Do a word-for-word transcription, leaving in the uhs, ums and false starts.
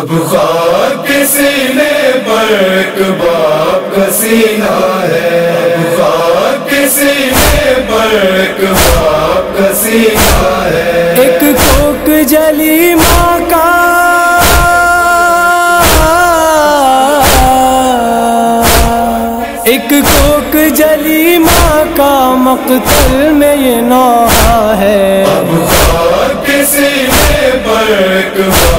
अब खाक सीने पर एक बाप का सीना है। अब खाक सीने पर एक बाप का सीना है। एक कोक जली माँ का एक कोक जली माँ का मक़तल में ये नौहा है। अब खाक सीने पर एक